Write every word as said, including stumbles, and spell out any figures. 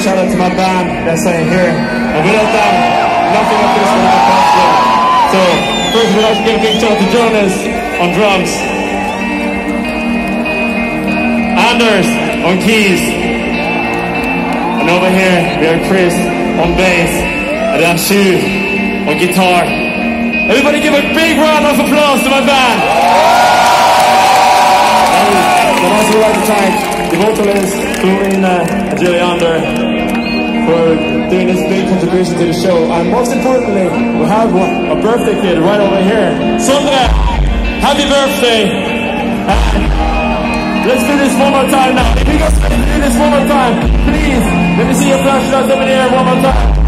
shout out to my band that's in here. And without them, nothing of this would have been possible. So, first we'd like to give a big shout out to Jonas on drums, Anders on keys, and over here we have Chris on bass, and then Shu on guitar. Everybody give a big round of applause to my band. And I'd also like to thank the vocalist, Florina and Juliander, for doing this big contribution to the show. And most importantly, we have a birthday kid right over here. Sondre, happy birthday. And let's do this one more time now. If you guys can do this one more time, please, let me see your flashlights over there one more time.